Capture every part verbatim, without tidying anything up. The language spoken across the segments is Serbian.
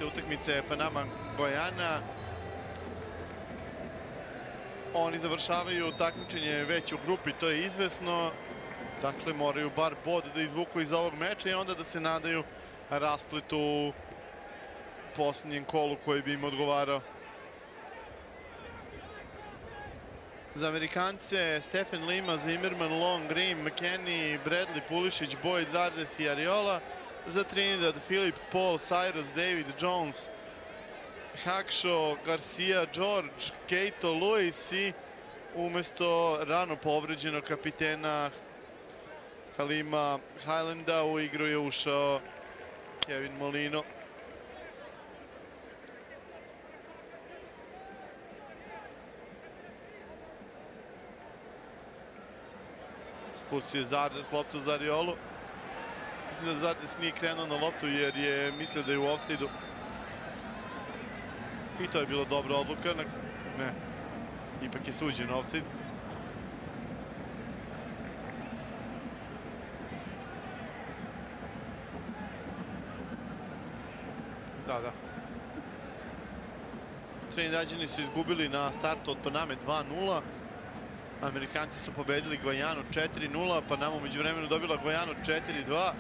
pete utakmice Panama Gojana. Oni završavaju takmičenje već u grupi, to je izvesno. Dakle, moraju bar bod da izvuku iz ovog meča i onda da se nadaju raspletu u posljednjem kolu koji bi im odgovarao. Za Amerikance Stephen Lima, Zimmerman, Long, Green, McKennie, Bradley, Pulišić, Boyd, Zardes i Ariola. Za Trinidad Philip, Paul, Cyrus, David, Jones, Hakshaw, Garcia, George, Keito, Lewis i umesto rano povređenog kapitena Halima Highlanda u igru je ušao Kevin Molino. Spustio je Zardes loptu za Ariolu. Mislim da Zardes nije krenuo na loptu jer je mislio da je u ofsajdu. I to je bila dobra odluka. Ne, ipak je suđen ofsajd. Da, da. Trinidađani su izgubili na startu od Paname dva nula. Amerikanci su pobedili Gvajanu četiri nula, Panama umeđu vremenu dobila Gvajanu četiri dva.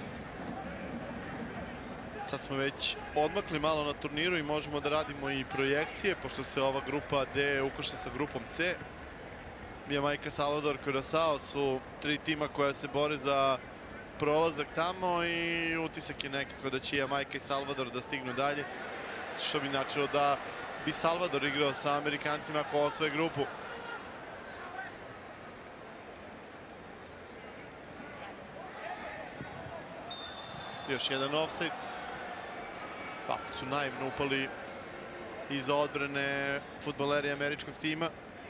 Sad smo već odmakli malo na turniru i možemo da radimo i projekcije, pošto se ova grupa D ukršta sa grupom C. Jamajka, Salvador, Curaçao su tri tima koja se bore za prolazak tamo i utisak je nekako da će Jamajka i Salvador da stignu dalje, što bi značilo da bi Salvador igrao sa Amerikancima ako osvoje grupu. Još jedan ofsajd. Paput su naivno upali iza odbrane fudbaleri američkog tima.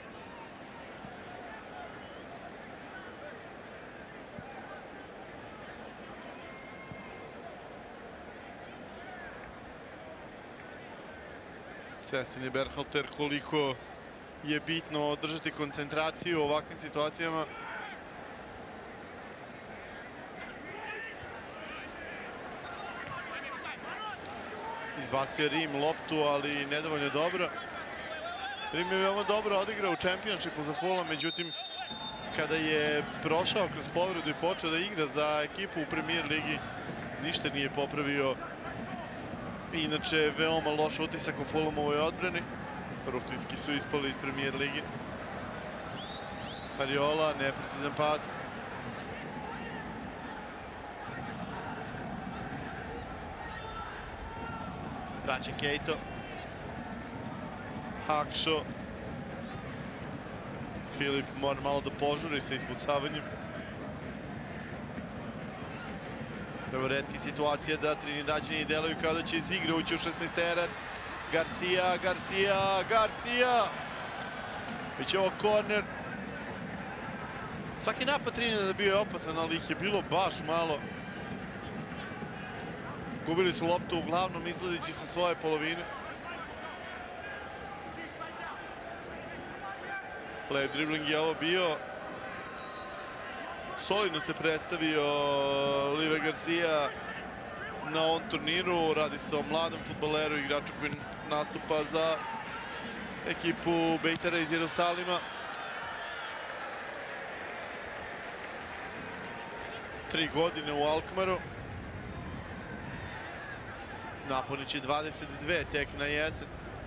Svestan je Berhalter koliko je bitno održati koncentraciju u ovakvim situacijama. Izbacio je Rim loptu, ali nedovoljno dobro. Rim je veoma dobro odigrao u čempionšipu za Fulham, međutim, kada je prošao kroz povredu i počeo da igra za ekipu u Premier ligi, ništa nije popravio. Inače, veoma loš utisak u Fulhamovoj odbrani. Rutinski su ispali iz Premier ligi. Ariola, neprecizan pas. Vraća Keito. Hakshaw. Filip mora malo da požuri sa ispucavanjem. Evo retki situacija da Trinidađani deluju kao da će iz igre ući u šesnaesterac. Garcia, Garcia, Garcia! Biće ovo korner. Svaki napad Trinidada bio je opasan, ali ih je bilo baš malo. Gubili su loptu uglavnom izlazeći sa svoje polovine. Lep dribling je ovo bio. Solidno se predstavio Oliver Garcia na ovom turniru. Radi se o mladom fudbaleru, igraču koji nastupa za ekipu Bejtera iz Jerusalima. Tri godine u Alkmaru. Napunit će dvadeset dve tek na jesen.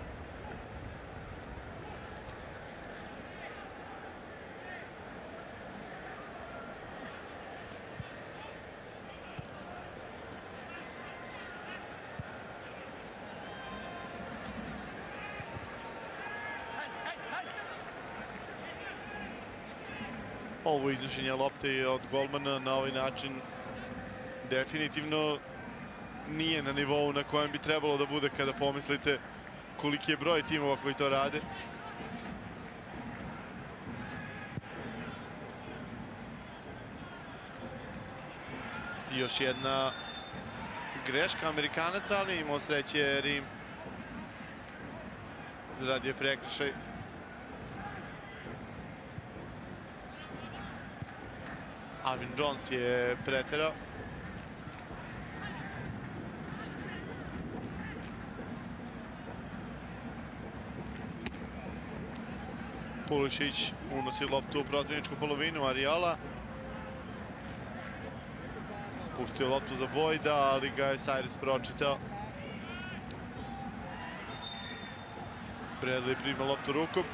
Ovo iznošenje lopte od golmana na ovaj način definitivno nije na nivou na kojem bi trebalo da bude kada pomislite koliki je broj timova koji to rade. I još jedna greška Amerikanaca, ali imao sreće Rim. Zaradio prekršaj. Alvin Jones je preterao. Pulišić unosi loptu u protivničku polovinu, Ariola. Spustio loptu za Boyda, ali ga je Cyrus pročitao. Bradley prima loptu rukom.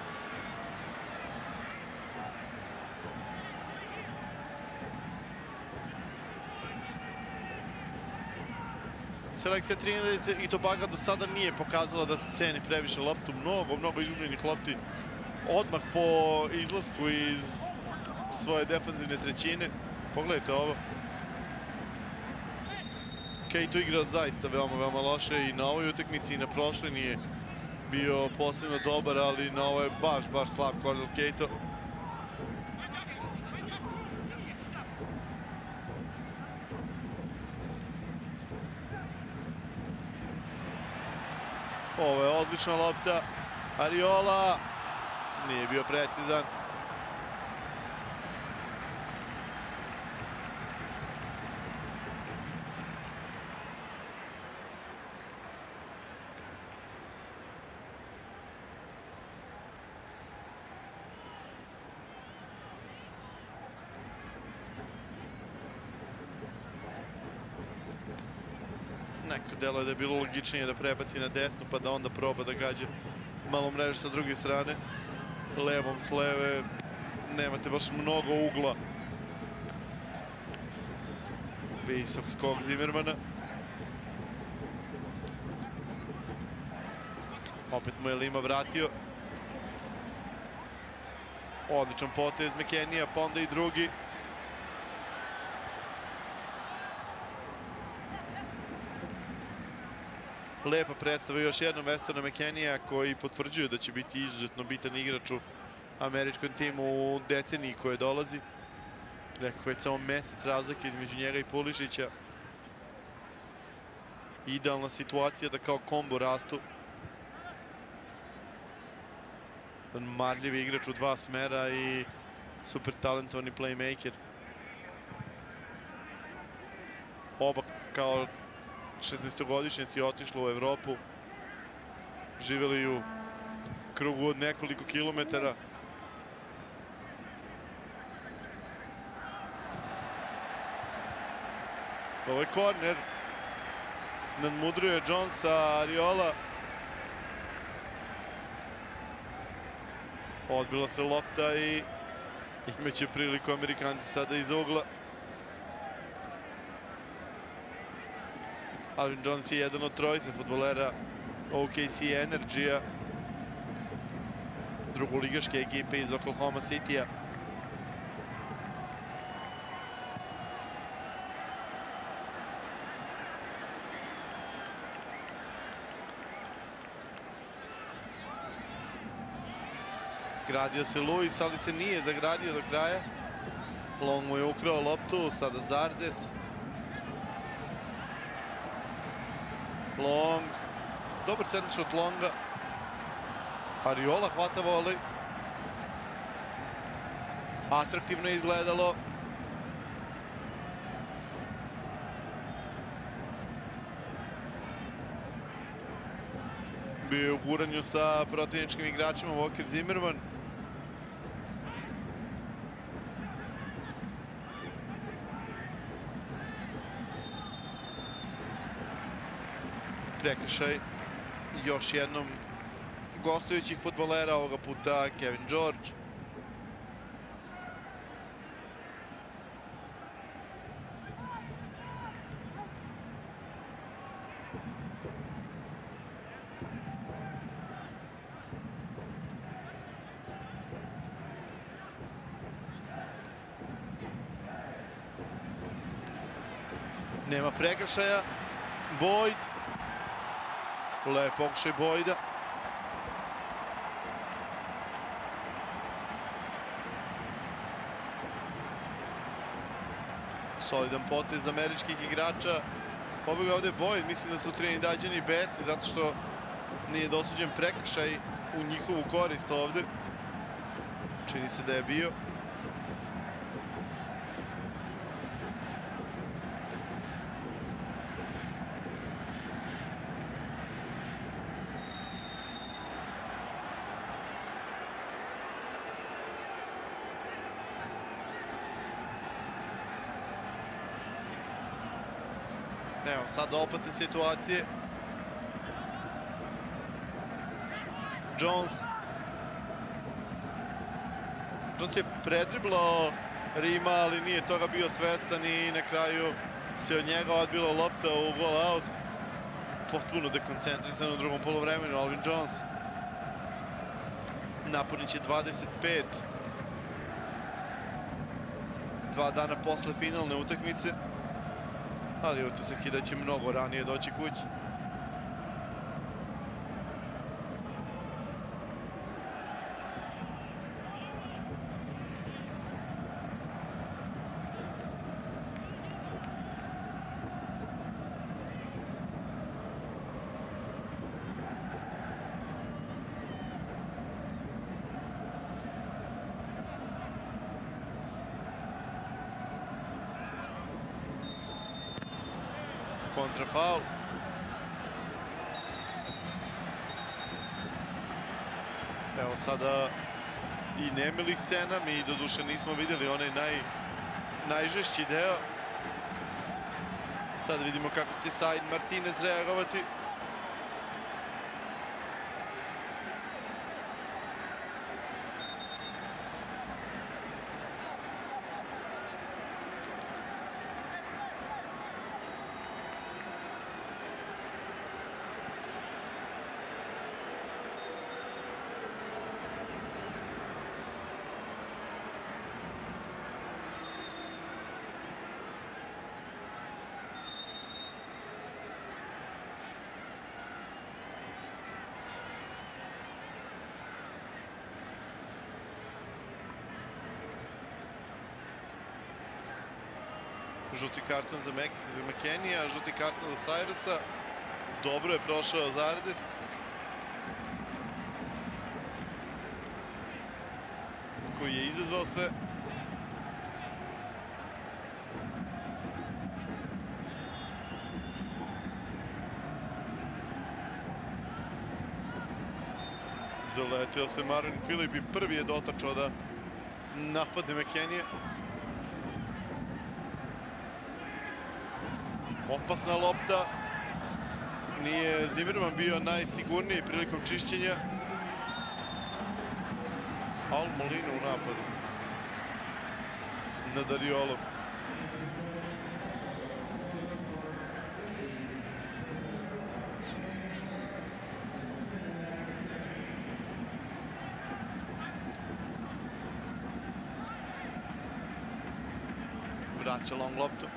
Selekcija Trinidad i Tobaga do sada nije pokazala da ceni previše loptu. Mnogo, mnogo izgubljenih lopti odmah po izlasku iz svoje defanzivne trećine. Pogledajte ovo. Keito igra zaista veoma, veoma loše i na ovoj utakmici i na prošloj nije bio posebno dobar, ali na ovo je baš, baš slab Cordell Keito. Ovo je odlična lopta. Ariola nije bio precizan. Neko delo je da je bilo logičnije da prebaci na desnu pa da onda proba da gađa malo mrežu sa druge strane. Levom s leve nemate baš mnogo ugla. Visok skok Zimmermana. Opet mu je Lima vratio. Odličan potez McKennija, pa onda i drugi. Lepa predstava još jednom Westona McKennija koji potvrđuju da će biti izuzetno bitan igrač u američkom timu u deceniji koje dolazi. Rekao je samo mesec razlike između njega i Pulišića. Idealna situacija da kao kombo rastu. Marljivi igrač u dva smera i super talentovani playmaker. Oba kao šesnaestogodišnjaci otišli u Evropu. Živeli u krugu od nekoliko kilometara. Ovo je korner. Nadmudruje Jonesa, Ariola. Odbila se lopta i imaće priliku Amerikanci sada iz ugla. Alvin Jones je jedan od trojice fudbalera O K C Energy-a, drugoligaške ekipe iz Oklahoma City-a. Gradio se Lewis, ali se nije zagradio do kraja. Long mu je ukrao loptu, sada Zardes. Long, dobar centar šut Longa. Ariola hvata volej. Atraktivno je izgledalo. Bio je u guranju sa protivničkim igračima Walker Zimmerman. Prekršaj još jednom gostujućih fudbalera, ovoga puta Kevin George. Nema prekršaja. Boyd. Lep pokušaj Boyda. Solidan potez američkih igrača. Pobjega ovde Boyd. Mislim da su Trinidađani besni zato što nije dosuđen prekršaj u njihovu korist ovde. Čini se da je bio. Evo, sada opasne situacije. Jones. Jones je predriblao Rima, ali nije toga bio svestan i na kraju se od njega odbila lopta u goal out. Potpuno dekoncentrisan u drugom poluvremenu Alvin Jones. Napunit će dvadeset pet. Dva dana posle finalne utakmice. Ali utisak je da će mnogo ranije doći kući. Kontrafaul. Evo sada i nemilih scena. Mi doduše nismo vidjeli onaj naj, najžešći deo. Sada vidimo kako će Said Martinez reagovati. Žuti karton za, Mek za McKennie, žuti karton za Cyrusa. Dobro je prošao Zardes. Koji je izazvao sve. Zaletio se Marvin Philip i prvi je dotačao da napadne McKennie. Opasna lopta. Nije Zimmerman bio najsigurniji prilikom čišćenja. Faul Molina u napadu. Na Dariolu. Vraća long loptu.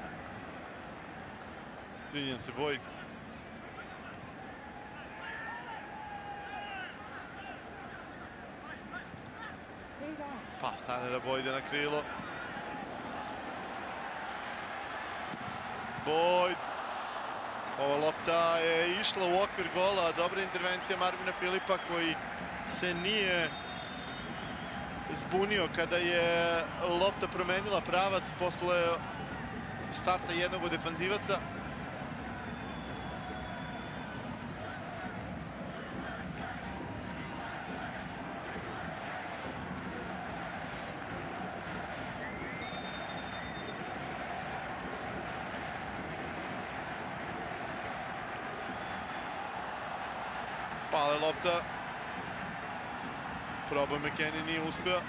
Izvinjam se, Boyd. Pa stane da Boyda na krilo. Boyd. Ova lopta je išla u okvir gola. Dobra intervencija Marvina Filipa koji se nije zbunio kada je lopta promenila pravac posle starta jednog od defanzivaca. Pale lopta. Probao McKennie, nije uspeo.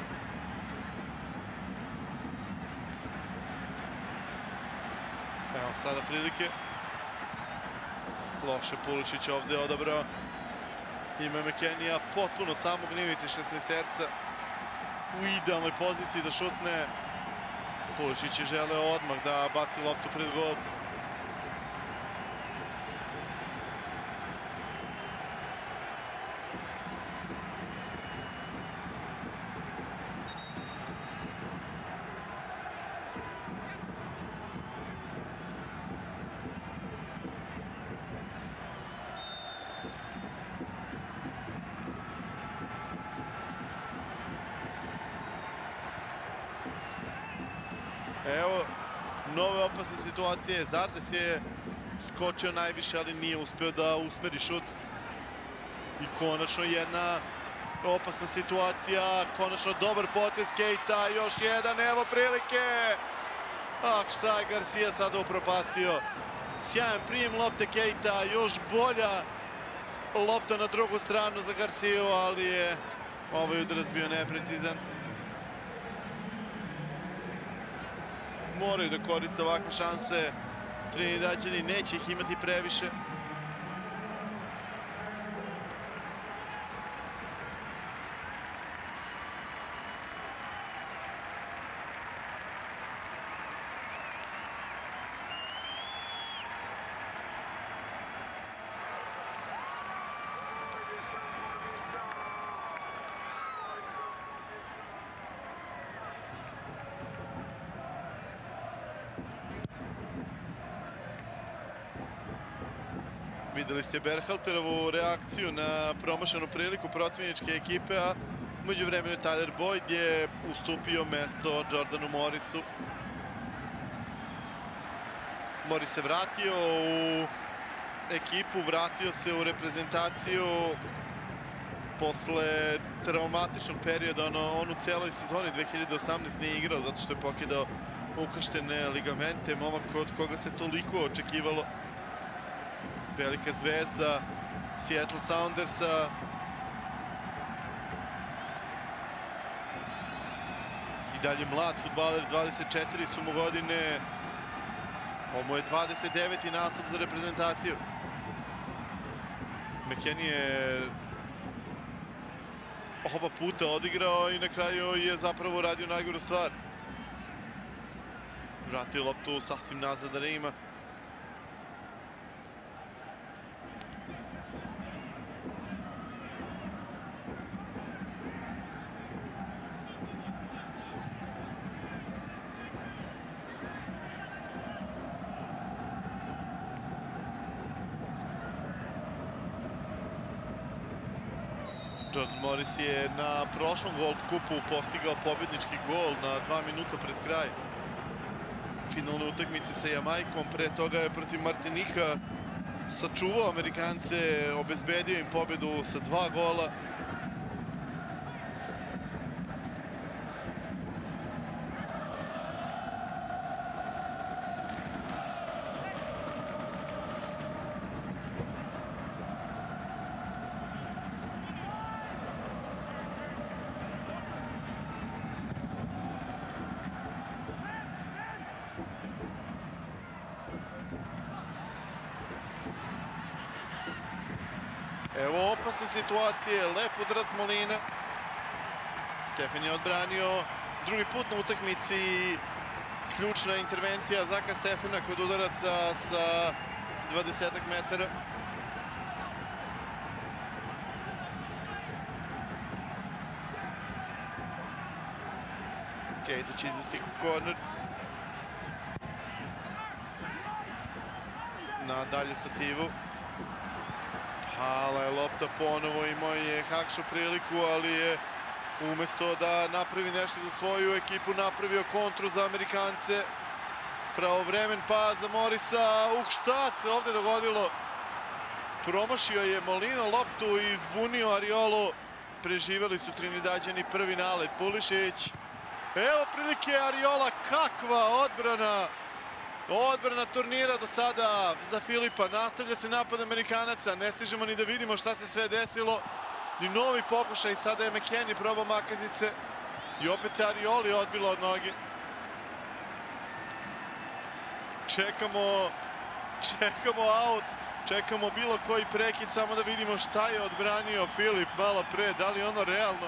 Evo sada prilike. Loše Pulišić ovde odabrao. Ima McKennie potpuno samog nivici šesnaesterca. U idealnoj poziciji da šutne. Pulišić je želeo odmah da baci loptu pred gol. Evo, nove opasne situacije. Zardes je skočio najviše, ali nije uspeo da usmeri šut. I konačno jedna opasna situacija. Konačno dobar potez Keita. Još jedan, evo prilike. Ah, šta je Garcia sada upropastio. Sjajan prijem lopte Keita, još bolja lopta na drugu stranu za Garciju, ali je ovaj udarac bio neprecizan. Moraju da koriste ovakve šanse. Trinidađani neće ih imati previše. Videli ste Berhalterovu reakciju na promašenu priliku protivničke ekipe, a umeđu vremenu Tyler Boyd je ustupio mesto Jordanu Morrisu. Morris se vratio u ekipu, vratio se u reprezentaciju posle traumatičnog perioda. Ono, on u celoj sezoni dve hiljade osamnaeste nije igrao zato što je pokidao ukrštene ligamente. Momak od koga se toliko očekivalo. Velika zvezda Seattle Soundersa. I dalje mlad fudbaler, dvadeset četiri su mu godine. Ovo je dvadeset deveti nastup za reprezentaciju. McKennie je oba puta odigrao i na kraju je zapravo uradio najgoru stvar. Vratio loptu sasvim nazad da ne ima. Jordan Morris je na prošlom World Cupu postigao pobjednički gol na dva minuta pred kraj finalne utakmice sa Jamajkom. Pre toga je protiv Martinika sačuvao Amerikance, obezbedio im pobjedu sa dva gola. Evo opasne situacije, lep udarac Molina. Stefan je odbranio drugi put na utakmici. Ključna intervencija Zaka Stefana kod udaraca sa dvadesetak metara. Keita će izvesti korner. Na dalju stativu. Pala je lopta ponovo, imao je Hakšo priliku, ali je umesto da napravi nešto za svoju ekipu, napravio kontru za Amerikance. Pravovremen pas za Morrisa. Uh, šta se ovde dogodilo? Promašio je Molina loptu i zbunio Ariolu. Preživeli su Trinidađani prvi nalet. Pulišić. Evo prilike Ariola, kakva odbrana! Odbrana turnira do sada za Filipa. Nastavlja se napad Amerikanaca. Ne stižemo ni da vidimo šta se sve desilo. I novi pokušaj. Sada je McKennie probao makazice. I opet se Arioli odbilo od noge. Čekamo, čekamo aut. Čekamo bilo koji prekid. Samo da vidimo šta je odbranio Filip malo pre. Da li je ono realno?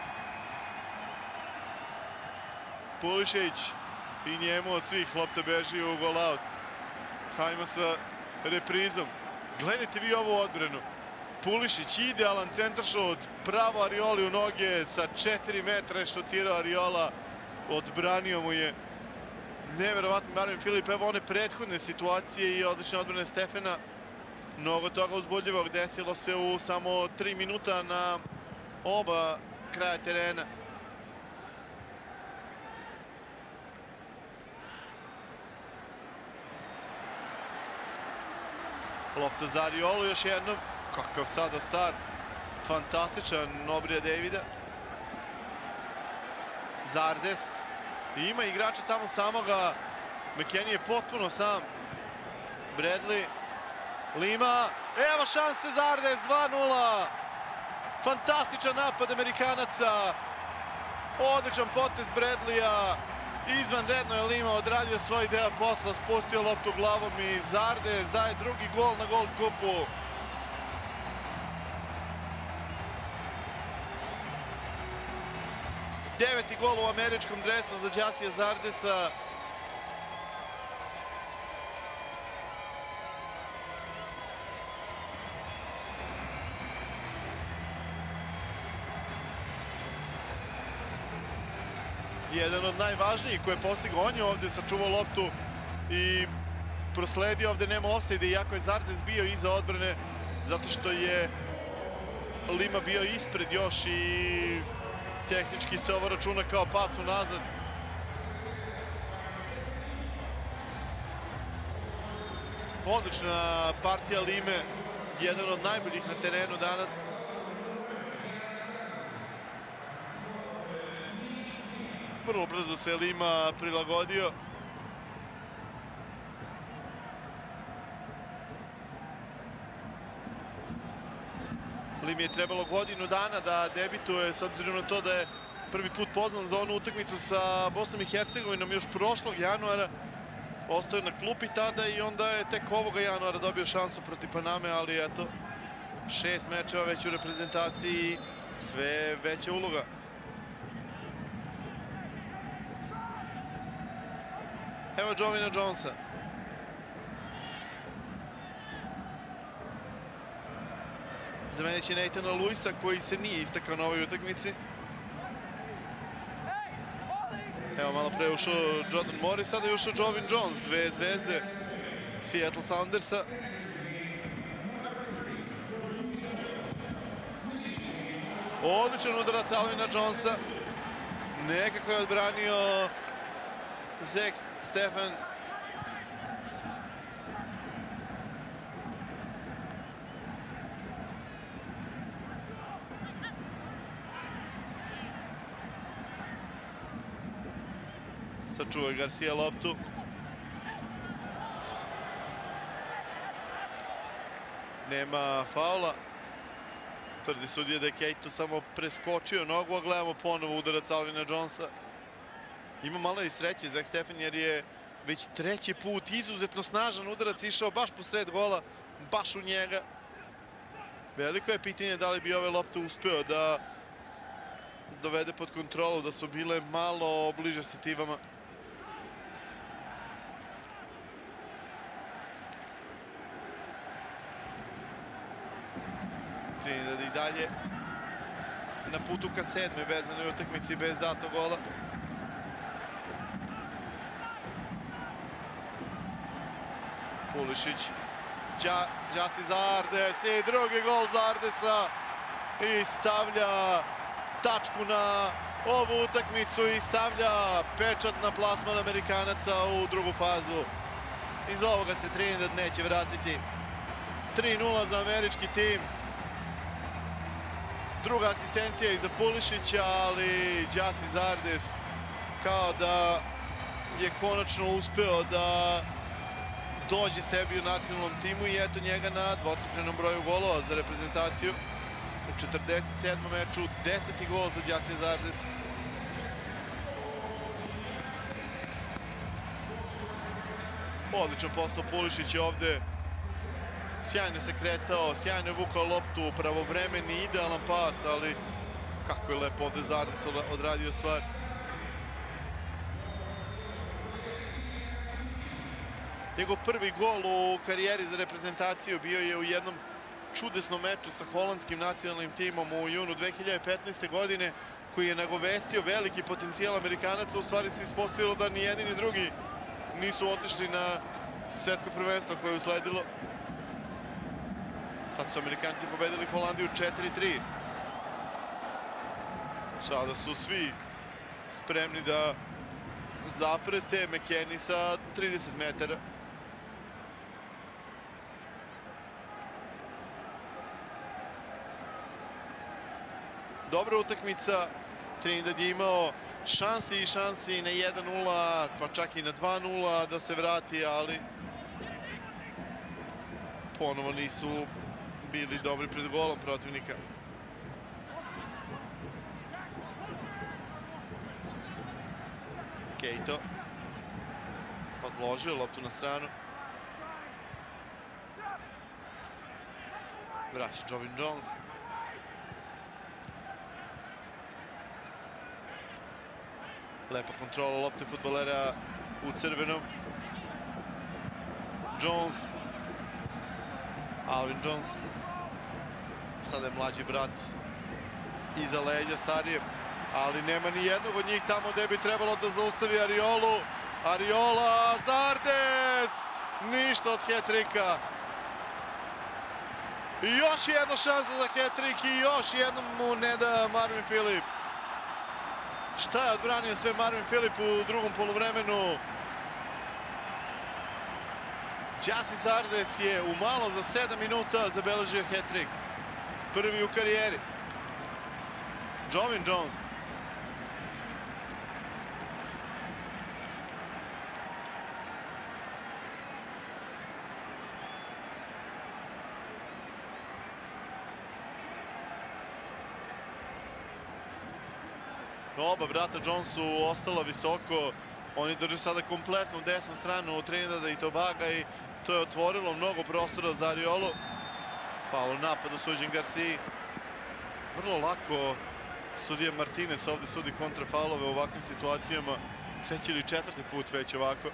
Pulišić. I njemu od svih lopta beži u gol out. Hajmo sa reprizom. Gledajte vi ovu odbranu. Pulišić, idealan centaršut, pravo Arioli u noge, sa četiri metra je šutirao Ariola. Odbranio mu je neverovatni Marvin Filip. Evo one prethodne situacije i odlične odbrane Stefana. Mnogo toga uzbudljivog desilo se u samo tri minuta na oba kraja terena. Lopta za Ariolu još jednom. Kakav sada start. Fantastičan obrija Davida. Zardes. I ima igrača tamo samoga. McKennie je potpuno sam. Bradley, Lima, evo šanse za Ardes, dva nula. Fantastičan napad Amerikanaca, odličan potez Bradleya, izvanredno je Lima odradio svoj deo posla, spustio loptu glavom i Zardes daje drugi gol na World Cupu. Deveti gol u američkom dresu za Jasija Zardesa. Jedan od najvažnijih koji je postigao, on je ovde sačuvao loptu i prosledio, ovde nema ofsajda, iako je Zardes bio iza odbrane, zato što je Lima bio ispred još i tehnički se ovo računa kao pas unazad. Odlična partija Lime, jedan od najboljih na terenu danas. Vrlo brzo se Lima prilagodio. Limi je trebalo godinu dana da debituje, s obzirom na to da je prvi put pozvan za onu utakmicu sa Bosnom i Hercegovinom još prošlog januara. Ostao je na klupi tada i onda je tek ovoga januara dobio šansu protiv Paname, ali eto, šest mečeva već u reprezentaciji, sve veća uloga. Evo Jovina Jonesa. Zamenit će Nathana Luisa, koji se nije istakao na ovoj utakmici. Evo, malo pre ušao Jordan Morris, sada je ušao Jovin Jones, dve zvezde Seattle Soundersa. Odličan udarac Alvina Jonesa. Nekako je odbranio Zek Stefan. Sačuva Garcia loptu. Nema faula. Tvrdi sudija da je Keito samo preskočio nogu, a gledamo ponovo udarac Alvina Jonesa. Ima malo i sreće Zek Stefan, jer je već treći put izuzetno snažan udarac išao baš po sred gola, baš u njega. Veliko je pitanje da li bi ove lopte uspeo da dovede pod kontrolu, da su bile malo bliže stativama. Trinidad i dalje na putu ka sedmoj vezanoj utakmici bez datog gola. Pulišić, Jassi Zardes i drugi gol Zardesa i stavlja tačku na ovu utakmicu i stavlja pečat na plasman Amerikanaca u drugu fazu. Iz ovoga se Trinidad neće vratiti. tri nula za američki tim. Druga asistencija i za Pulišića, ali Jassi Zardes kao da je konačno uspeo da dođe sebi u nacionalnom timu i eto njega na dvocifrenom broju golova za reprezentaciju. U četrdeset sedmom meču, deseti gol za Jassi Zardes. Odličan posao Pulišić je ovde. Sjajno se kretao, sjajno je vukao loptu, pravovremeni, idealan pas, ali kako je lepo ovde Zardes odradio stvar. Njegov prvi gol u karijeri za reprezentaciju bio je u jednom čudesnom meču sa holandskim nacionalnim timom u junu dve hiljade petnaeste. godine, koji je nagovestio veliki potencijal Amerikanaca. U stvari se ispostavilo da ni jedni ni drugi nisu otišli na svetsko prvenstvo koje je usledilo. Tad su Amerikanci pobedili Holandiju četiri tri. Sada su svi spremni da zaprete McKennie sa trideset metara. Dobra utakmica. Trinidad je imao šansi i šansi na jedan nula, pa čak i na dva nula da se vrati, ali ponovo nisu bili dobri pred golom protivnika. Kejto odložio loptu na stranu. Vraća Jovin Jones. Lepa kontrola lopte fudbalera u crvenom. Jones. Alvin Jones. Sada je mlađi brat iza leđa starije, ali nema ni jednog od njih tamo gde bi trebalo da zaustavi Ariolu. Ariola, Zardes! Ništa od hat-trika. I još jedna šansa za hat-trik i još jednom mu ne da Marvin Filip. Šta je odbranio sve Marvin Filip u drugom poluvremenu? Jasi Zardes je u malo za sedam minuta zabeležio hat-trik. Prvi u karijeri. Jovin Jones. Oba brata Jones su ostala visoko. Oni drže sada kompletnu desnu stranu Trinidada i Tobaga i to je otvorilo mnogo prostora za Ariolu. Faul u napadu suđen Garciji. Vrlo lako sudija Martinez ovde sudi kontrafaulove u ovakvim situacijama. Treći ili četvrti put već ovako.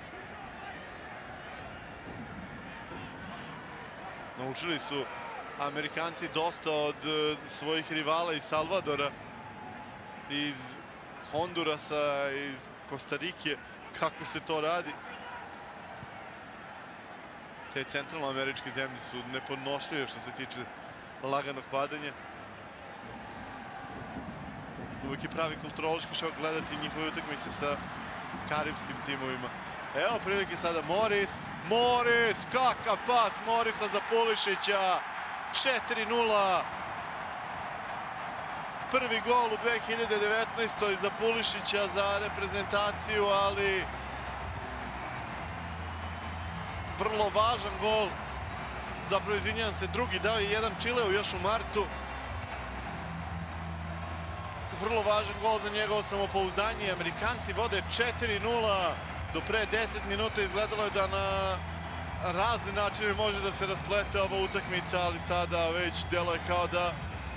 Naučili su Amerikanci dosta od svojih rivala iz Salvadora, iz Hondurasa, iz Kostarike, kako se to radi. Te centralnoameričke zemlje su nepodnošljive što se tiče laganog padanja. Uvijek je pravi kulturološki šok gledati njihove utakmice sa karibskim timovima. Evo prilike sada Morris. Morris, kakav pas Morrisa za Pulišića. četiri nula. Prvi gol u dve hiljade devetnaestoj za Pulišića, za reprezentaciju, ali vrlo važan gol. Zapravo, izvinjam se, drugi dao je jedan Čileu još u martu. Vrlo važan gol za njegovo samopouzdanje. Amerikanci vode četiri nula. Do pre deset minuta izgledalo je da na razne načine može da se rasplete ova utakmica, ali sada već deluje kao da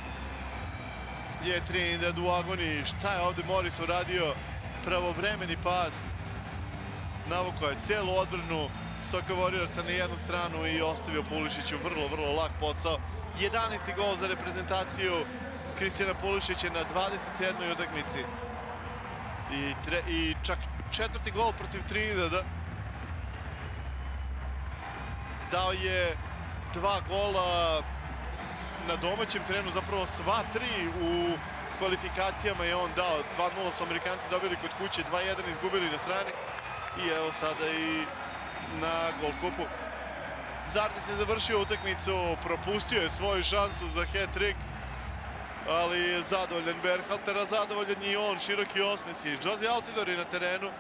je Trinidad u agoniji. Šta je ovde Morris uradio? Pravovremeni pas. Navukao je celu odbranu Soka Warriorsa na jednu stranu i ostavio Pulišiću vrlo, vrlo lak posao. jedanaesti gol za reprezentaciju Kristijana Pulišića na dvadeset sedmoj utakmici. I, tre, I čak četvrti gol protiv Trinidada. Dao je dva gola na domaćem terenu, zapravo sva tri u kvalifikacijama je on dao. dva nula su Amerikanci dobili kod kuće, dva jedan izgubili na strani. I evo sada i na World Cupu. Zardes je završio utakmicu, propustio je svoju šansu za hat-trick, ali je zadovoljan Berhaltera, zadovoljan i on, široki osmesi. Jozy Altidore je na terenu.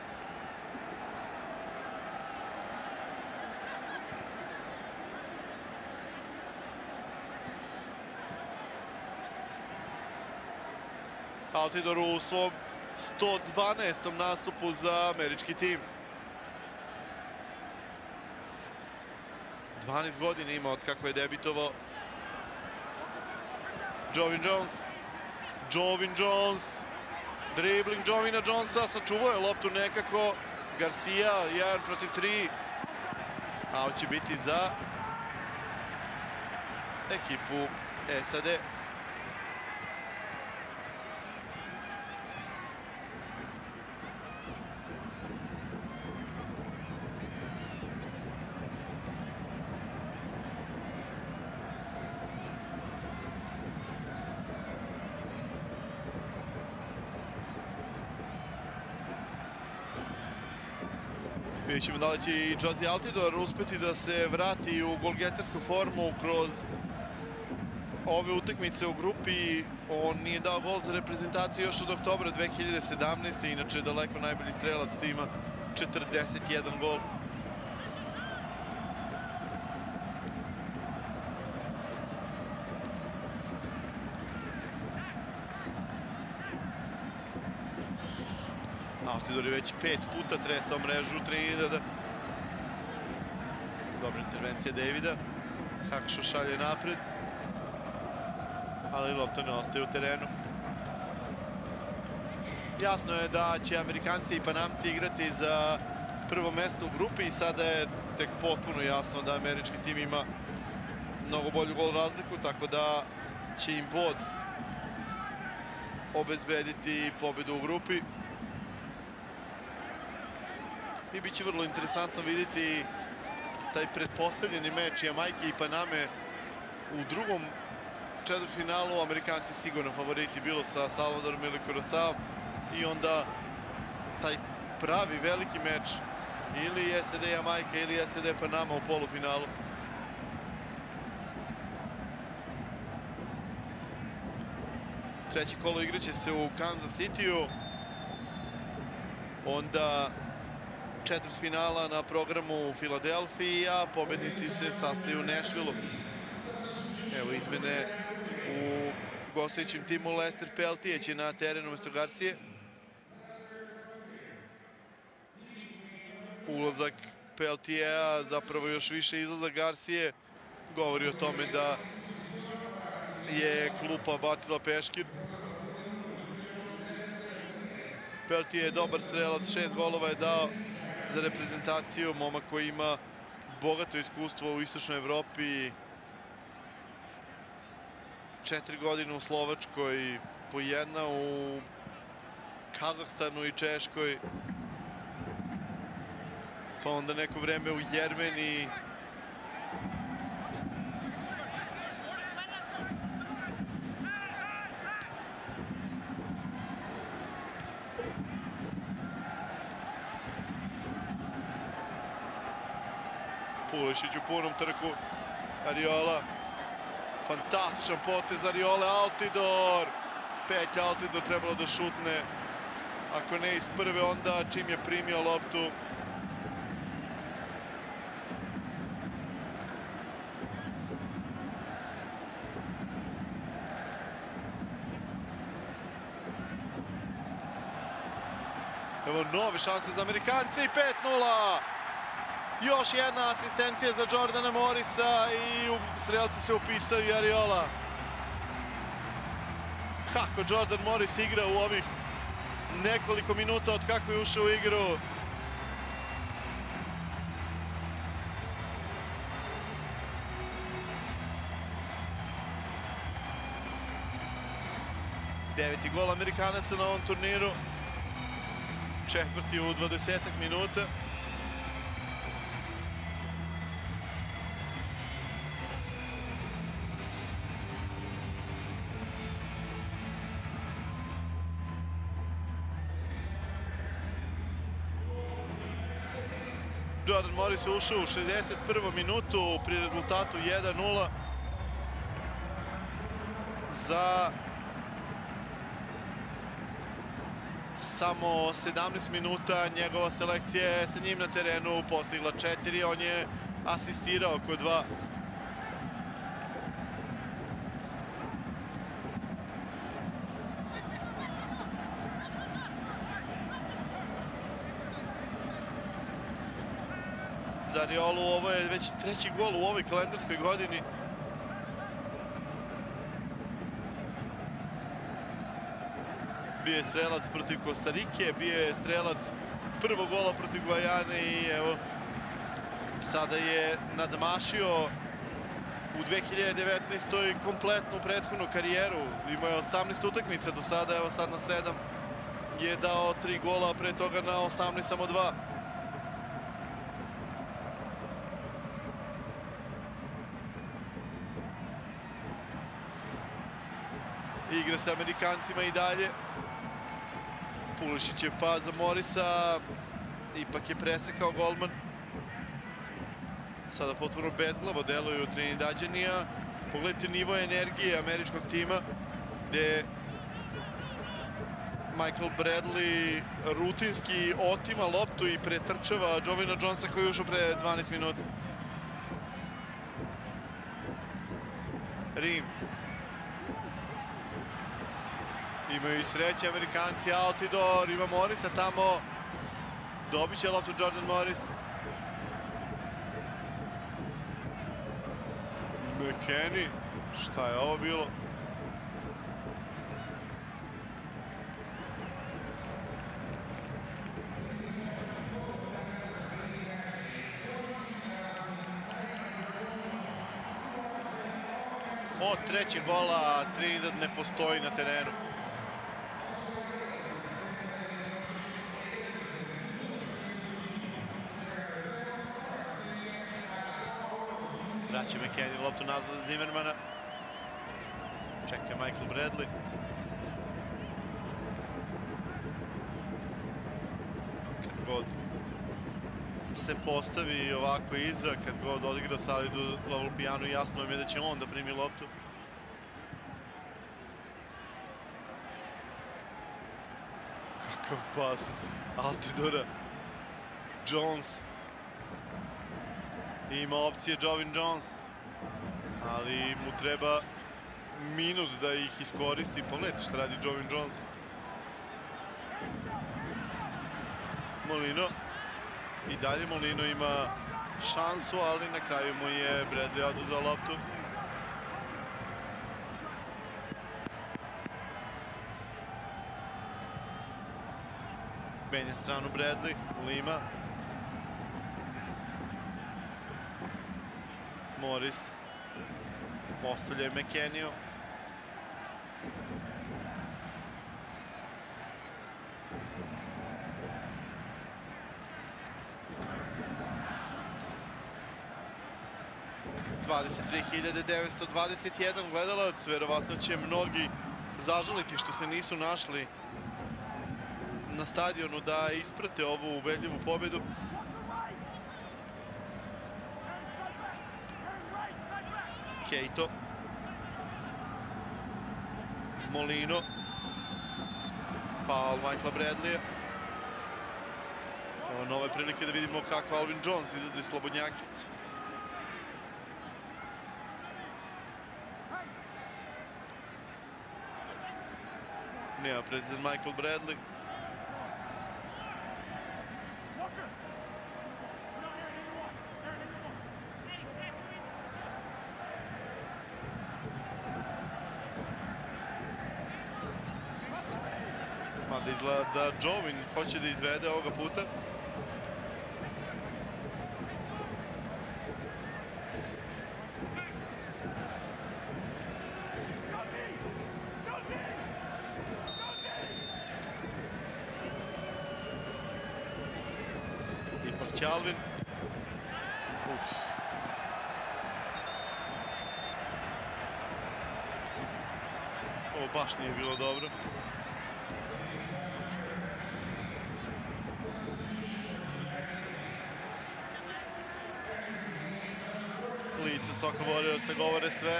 Altidor u svom sto dvanaestom nastupu za američki tim. dvanaest godina ima od kako je debitovao. Jovin Jones. Jovin Jones. Dribling Jovina Jonesa. Sačuvao je loptu nekako. Garcia, jedan protiv tri. A ovo će biti za ekipu S A D. Vidjet ćemo da li će i Jozy Altidore uspeti da se vrati u golgetersku formu kroz ove utakmice u grupi. On nije dao gol za reprezentaciju još od oktobra dve hiljade sedamnaeste. Inače je daleko najbolji strelac tima, četrdeset jedan gol. Altidor je već pet puta tresao mrežu Trinidada. Dobra intervencija Davida. Hakšo šalje napred. Ali lopta ne ostaje u terenu. Jasno je da će Amerikanci i Panamci igrati za prvo mesto u grupi i sada je tek potpuno jasno da američki tim ima mnogo bolju gol razliku, tako da će im bod obezbediti pobedu u grupi. I bit će vrlo interesantno vidjeti taj pretpostavljeni meč Jamajke i Paname u drugom četvrtfinalu. Amerikanci sigurno favoriti, bilo sa Salvadorom ili Kurasaom, i onda taj pravi veliki meč ili S A D Jamajka ili S A D Panama u polufinalu. Treće kolo igraće se u Kansas Cityu, onda četvrtfinala na programu u Filadelfiji, a pobednici se sastaju u Nashvilleu. Evo izmene u gostujućem timu. Lester Peltier će na terenu umesto Garcije. Ulazak Peltiera, zapravo još više izlazak Garcije, govori o tome da je klupa bacila peškir. Peltier je dobar strelac, šest golova je dao za reprezentaciju, momak koji ima bogato iskustvo u istočnoj Evropi. Četiri godine u Slovačkoj, po jedna u Kazahstanu i Češkoj, pa onda neko vreme u Jermeniji. Pulišić u punom trku. Ariola. Fantastičan potez Ariole. Altidor. Petlja Altidor trebalo da šutne. Ako ne iz prve, onda čim je primio loptu. Evo nove šanse za Amerikance i pet nula. Još jedna asistencija za Jordana Morrisa i strelci se upisaju i Ariola. Kako Jordan Morris igra u ovih nekoliko minuta od kako je ušao u igru. Deveti gol Amerikanaca na ovom turniru. Četvrti u dvadesetak minuta. Jordan Morris ušao u šezdeset prvom minutu pri rezultatu jedan nula. Za samo sedamnaest minuta njegova selekcija je sa njim na terenu postigla četiri, on je asistirao oko dva. Za Ariolu ovo je već treći gol u ovoj kalendarskoj godini. Bio je strelac protiv Kostarike, bio je strelac prvog gola protiv Gvajane i evo, sada je nadmašio u dve hiljade devetnaestoj kompletnu prethodnu karijeru. Imao je osamnaest utakmica do sada, evo sad na sedam je dao tri gola, a pre toga na osamnaest samo dva. Igra se Amerikancima i dalje. Pulišić je pas za Morisa, ipak je presekao golman. Sada potpuno bezglavo deluju Trinidadžanija. Pogledajte nivo energije američkog tima, gde Michael Bradley rutinski otima loptu i pretrčava Jovina Jonesa koji je ušao pre dvanaest minuta. Rim. Imaju i sreće Amerikanci, Altidor, ima Morisa tamo. Dobit će loptu Jordan Morris. McKennie, šta je ovo bilo? Od trećeg gola Trinidad ne postoji na terenu. Vraća McKennie loptu nazad za Zimmermana. Čeka Michael Bradley. Kad god se postavi ovako iza, kad god odigra Salidu Lavlupijanu, jasno vam je da će on da primi loptu. Kakav pas Altidora. Jones. Ima opcije Jovin Jones, ali mu treba minut da ih iskoristi. Pogledajte šta radi Jovin Jones. Molino. I dalje Molino ima šansu, ali na kraju mu je Bradley oduzeo loptu. Menja stranu Bradley, Lima. Morris. Ostavlja McKenniju. dvadeset tri hiljade devetsto dvadeset jedan gledalac, verovatno će mnogi zažaliti što se nisu našli na stadionu da isprate ovu ubedljivu pobedu. Keito. Molino. Faul Michaela Bradleya. Evo nove prilike da vidimo kako Alvin Jones izgleda iz slobodnjake. Nema precizan Michael Bradley. Mada izgleda da Jovin hoće da izvede ovoga puta. Ipak će Alvin. Uf. Ovo baš nije bilo dobro. Lice Soccer Warriorsa govore sve.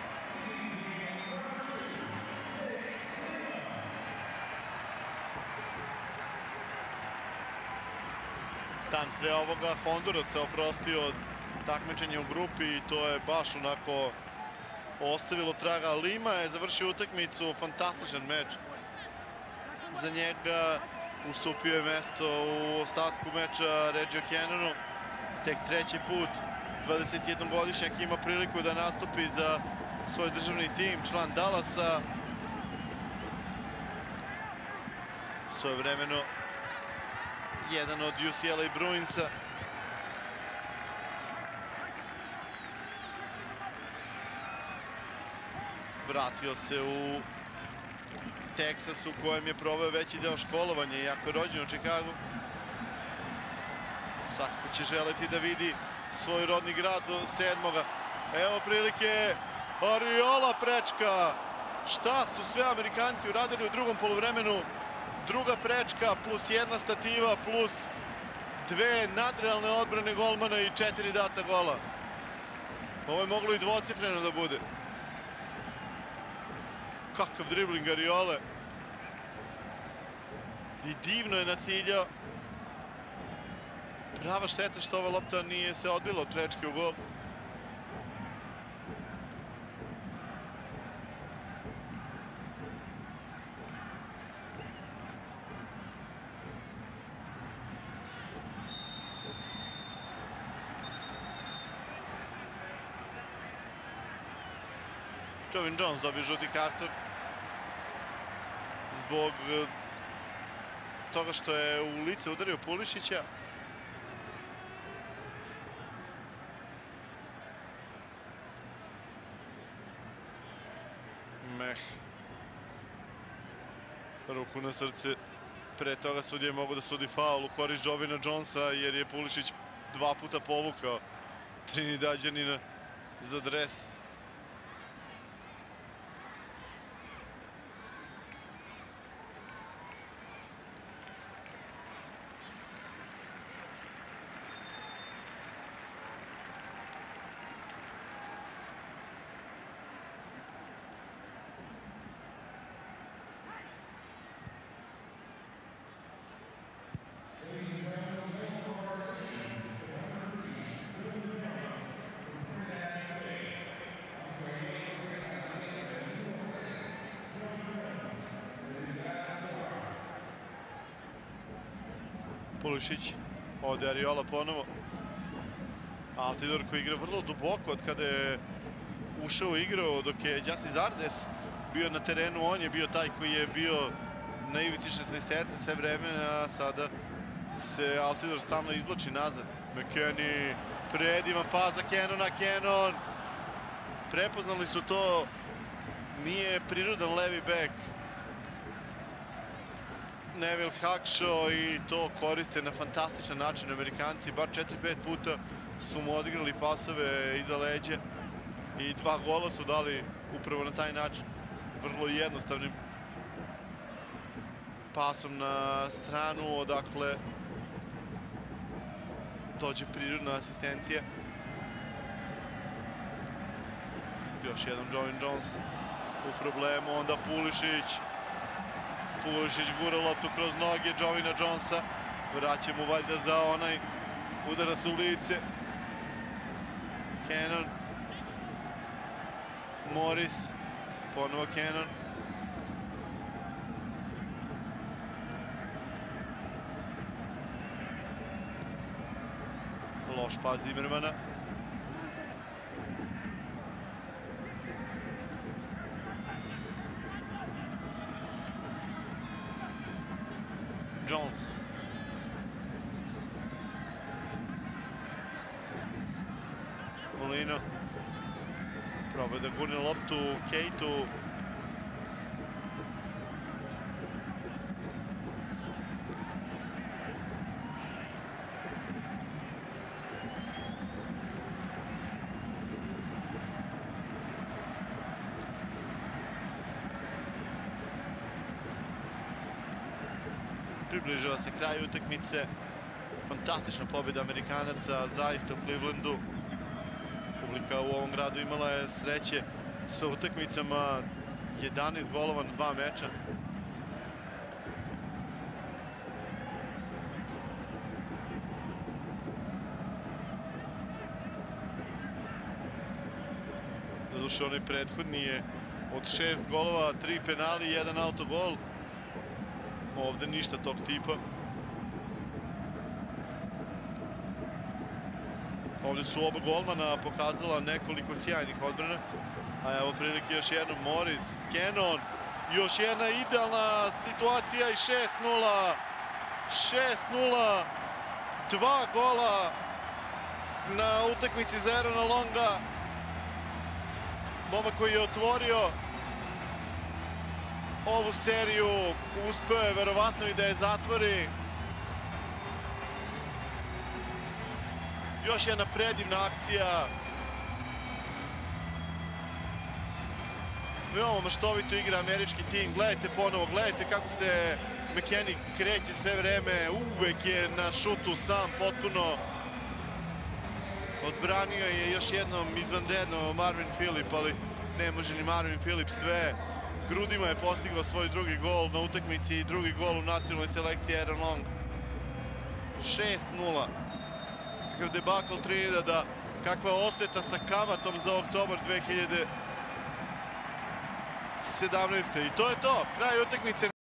Dan pre ovoga Honduras se oprostio od takmičenja u grupi i to je baš onako ostavilo traga. Lima je završio utakmicu, fantastičan meč za njega. Ustupio je mesto u ostatku meča Reggie Cannonu. Tek treći put dvadesetjednogodišnjak ima priliku da nastupi za svoj državni tim, član Dallasa. Svojevremeno jedan od U C L A Bruinsa. Vratio se u Teksas u kojem je proveo veći deo školovanja, iako je rođen u Chicagu. Svakako će želeti da vidi svoj rodni grad do sedmoga. Evo prilike, Ariola prečka. Šta su sve Amerikanci uradili u drugom poluvremenu? Druga prečka plus jedna stativa plus dve nadrealne odbrane golmana i četiri data gola. Ovo je moglo i dvocifreno da bude. Kakav dribling Ariole. I divno je naciljao. Prava šteta što ova lopta nije se odbila od prečke u gol. Jovin Jones dobio žuti karton zbog toga što je u lice udario Pulišića. Meh. Ruku na srce. Pre toga sudije mogu da sudi faul u korist Jovina Jonesa jer je Pulišić dva puta povukao Trinidađanina za dres. Pulišić, ovdje Ariola ponovo. Altidor koji igra vrlo duboko od kada je ušao u igru, dok je Đasi Zardes bio na terenu, on je bio taj koji je bio na ivici šesnaesterca sve vreme, a sada se Altidor stalno izloči nazad. McKennie, predivan pas za Cannona, Cannon. Prepoznali su to, nije prirodan levi bek. Neville hakšao i to koriste na fantastičan način Amerikanci. Bar četiri pet puta su mu odigrali pasove iza leđa i dva gola su dali upravo na taj način. Vrlo jednostavnim pasom na stranu, odakle dođe prirodna asistencija. Još jedan Jovin Jones u problemu, onda Pulišić. Pulišić gura loptu kroz noge Jovina Jonesa. Vraća mu valjda za onaj udarac u lice. Cannon. Morris. Ponovo Cannon. Loš pas Zimmermana. Jones. Molino. Probao da gurne loptu Kejtu. Približava se kraju utakmice. Fantastična pobjeda Amerikanaca, zaista u Clevelandu. Publika u ovom gradu imala je sreće sa utakmicama. jedanaest golova na dva meča. Doduše, onaj prethodni je od šest golova, tri penali i jedan autogol. Ovde ništa tog tipa. Ovde su oba golmana pokazala nekoliko sjajnih odbrana. A evo prilike još jednom Morris, Cannon. Još jedna idealna situacija i šest nula. šest nula. Dva gola na utakmici za Aarona Longa. Momak koji je otvorio ovu seriju, uspeo je verovatno i da je zatvori. Još jedna predivna akcija. Veoma maštovito igra američki tim. Gledajte ponovo, gledajte kako se McKennie kreće sve vreme. Uvek je na šutu sam potpuno. Odbranio je još jednom izvanredno Marvin Phillip, ali ne može ni Marvin Phillip sve. Grudima je postigao svoj drugi gol na utakmici i drugi gol u nacionalnoj selekciji Aaron Long. šest nula. Kakav debakl Trinidada, kakva osveta sa kamatom za oktobar dve hiljade sedamnaeste. I to je to, kraj utakmice.